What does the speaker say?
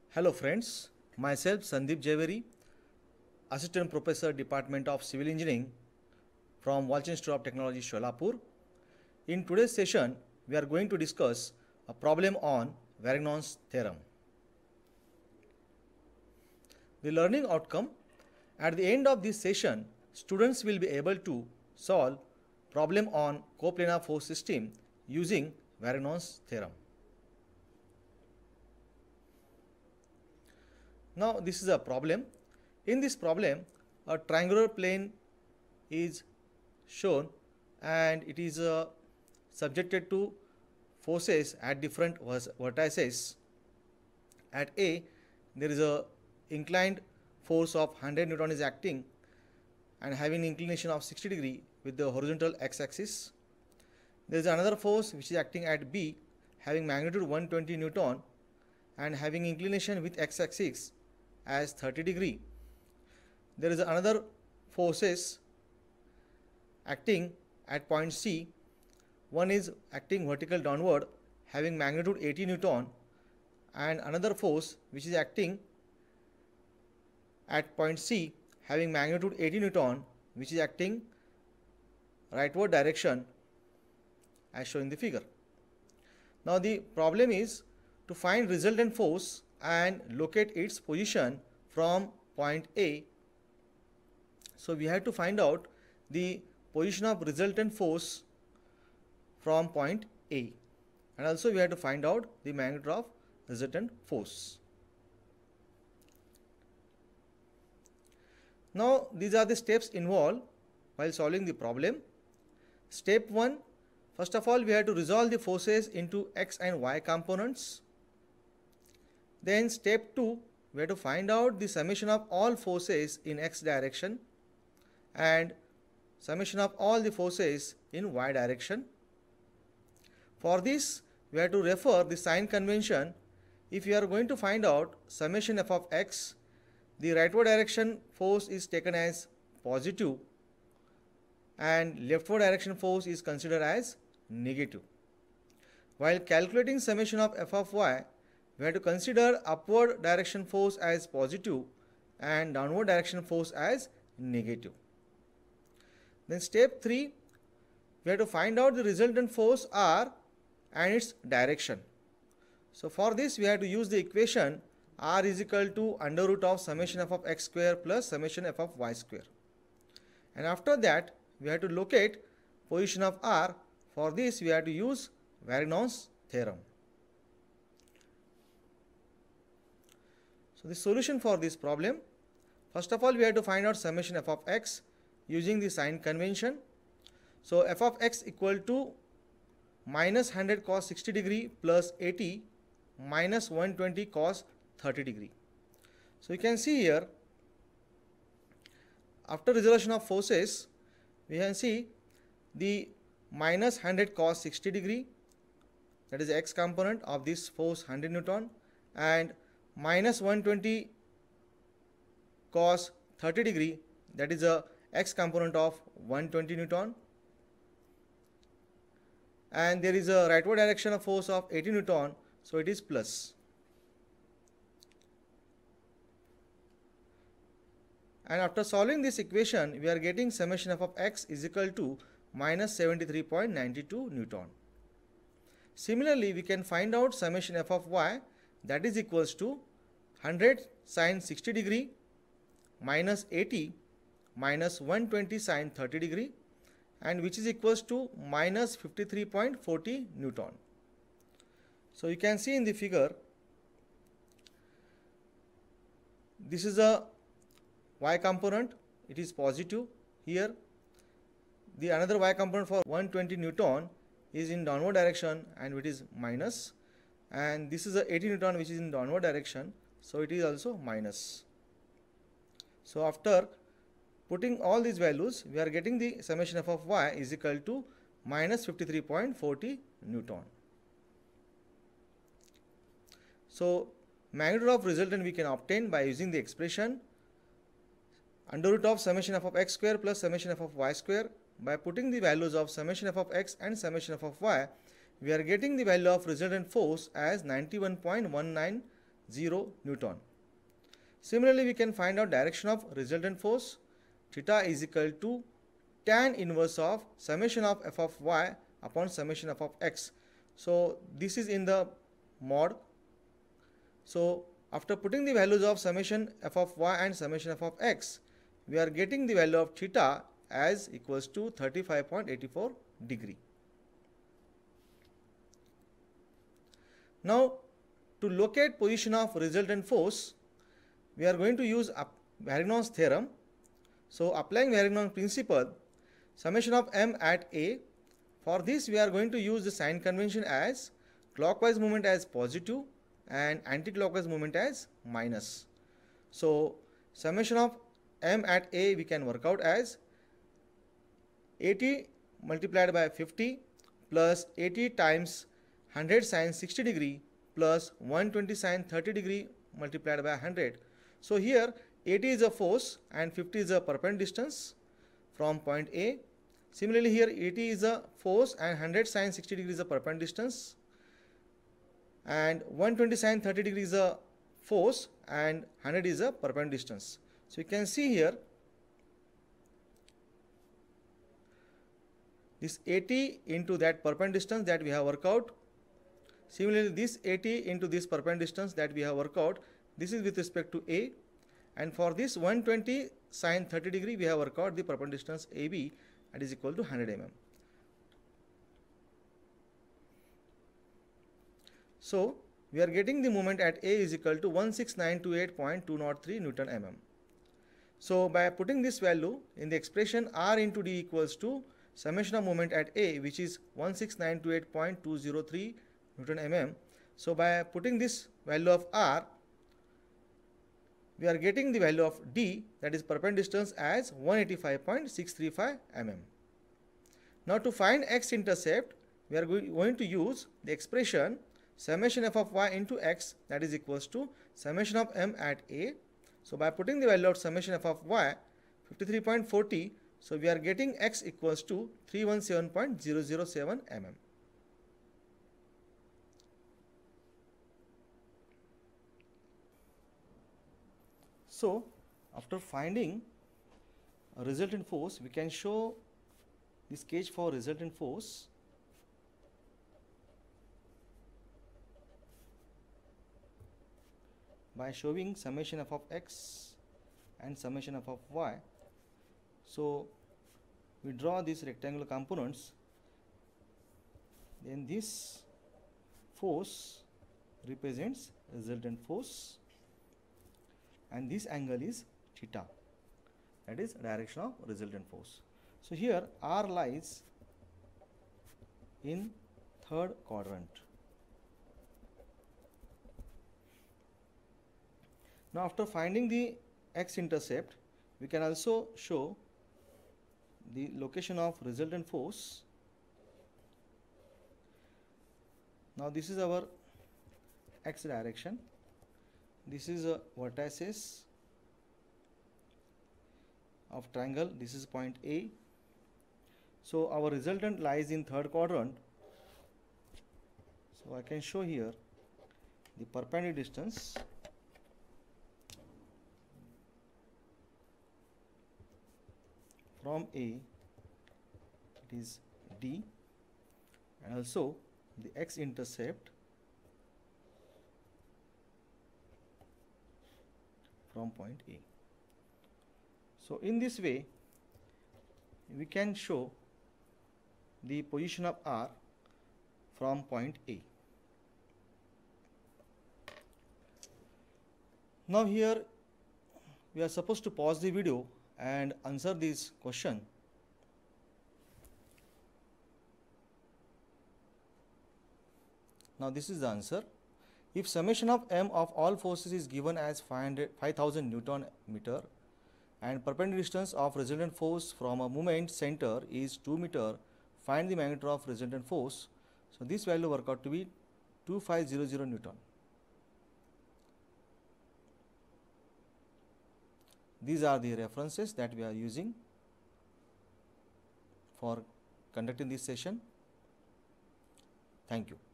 Hello friends, myself Mr.S.B.Javheri, Assistant Professor, Department of Civil Engineering from Walchand Institute of Technology, Solapur. In today's session, we are going to discuss a problem on Varignon's theorem. The learning outcome: at the end of this session, students will be able to solve problem on coplanar force system using Varignon's theorem. Now this is a problem. In this problem, a triangular plane is shown and it is subjected to forces at different vertices. At A, there is a inclined force of 100 Newton is acting and having inclination of 60 degree with the horizontal x-axis. There is another force which is acting at B having magnitude 120 Newton and having inclination with x-axis as 30 degree. There is another forces acting at point C. One is acting vertical downward having magnitude 80 Newton and another force which is acting at point C having magnitude 80 Newton which is acting rightward direction as shown in the figure. Now the problem is to find resultant force and locate its position from point A. So we have to find out the position of resultant force from point A, and also we have to find out the magnitude of resultant force. Now these are the steps involved while solving the problem. Step 1, first of all we have to resolve the forces into x and y components. Then step 2, we have to find out the summation of all forces in x direction and summation of all the forces in y direction. For this, we have to refer the sign convention. If you are going to find out summation f of x, the rightward direction force is taken as positive and leftward direction force is considered as negative. While calculating summation of f of y, we have to consider upward direction force as positive and downward direction force as negative. Then step 3, we have to find out the resultant force R and its direction. So for this we have to use the equation R is equal to under root of summation f of x square plus summation f of y square. And after that we have to locate position of R. For this we have to use Varignon's theorem. So the solution for this problem: first of all we have to find out summation f of x using the sign convention. So f of x equal to minus 100 cos 60 degree plus 80 minus 120 cos 30 degree. So you can see here, after resolution of forces, we can see the minus 100 cos 60 degree, that is the x component of this force 100 Newton, and minus 120 cos 30 degree, that is a x component of 120 Newton, and there is a rightward direction of force of 80 Newton, so it is plus. And after solving this equation, we are getting summation f of x is equal to minus 73.92 Newton. Similarly, we can find out summation f of y, that is equals to 100 sin 60 degree minus 80 minus 120 sin 30 degree, and which is equals to minus 53.40 Newton. So you can see in the figure, this is a y component, it is positive. Here the another y component for 120 Newton is in downward direction and it is minus, and this is a 80 Newton which is in downward direction, so it is also minus. So after putting all these values, we are getting the summation f of y is equal to minus 53.40 Newton. So magnitude of resultant we can obtain by using the expression under root of summation f of x square plus summation f of y square. By putting the values of summation f of x and summation f of y, we are getting the value of resultant force as 91.19 0 Newton. Similarly, we can find out direction of resultant force. Theta is equal to tan inverse of summation of f of y upon summation f of x. So this is in the mod. So after putting the values of summation f of y and summation f of x, we are getting the value of theta as equals to 35.84 degree. Now to locate position of resultant force, we are going to use Varignon's theorem. So applying Varignon's principle, summation of m at A, for this we are going to use the sign convention as clockwise movement as positive and anti-clockwise movement as minus. So summation of m at A we can work out as 80 multiplied by 50 plus 80 times 100 sin 60 degree plus 120 sin 30 degree multiplied by 100. So here 80 is a force and 50 is a perpendicular distance from point A. Similarly here 80 is a force and 100 sin 60 degree is a perpendicular distance, and 120 sin 30 degree is a force and 100 is a perpendicular distance. So you can see here this 80 into that perpendicular distance that we have worked out. Similarly this 80 into this perpendicular distance that we have worked out, this is with respect to A, and for this 120 sin 30 degree we have worked out the perpendicular distance AB, that is equal to 100 mm. So we are getting the moment at A is equal to 16928.203 Newton mm. So by putting this value in the expression, R into D equals to summation of moment at A, which is 16928.203 Newton mm. So by putting this value of R, we are getting the value of D, that is perpendicular distance, as 185.635 mm. Now to find x-intercept, we are going to use the expression summation f of y into x, that is equals to summation of m at A. So by putting the value of summation f of y 53.40, so we are getting x equals to 317.007 mm. So after finding a resultant force, we can show this gauge for resultant force by showing summation f of x and summation f of y. So we draw these rectangular components, then this force represents resultant force and this angle is theta, that is direction of resultant force. So here R lies in third quadrant. Now after finding the x-intercept, we can also show the location of resultant force. Now this is our x direction, this is a vertices of triangle, this is point A. So our resultant lies in third quadrant. So I can show here the perpendicular distance from A, it is D, and also the x-intercept from point A. So in this way we can show the position of R from point A. Now here we are supposed to pause the video and answer this question. Now this is the answer. If summation of m of all forces is given as 5000 Newton meter and perpendicular distance of resultant force from a moment center is 2 meter, find the magnitude of resultant force. So this value work out to be 2500 Newton. These are the references that we are using for conducting this session. Thank you.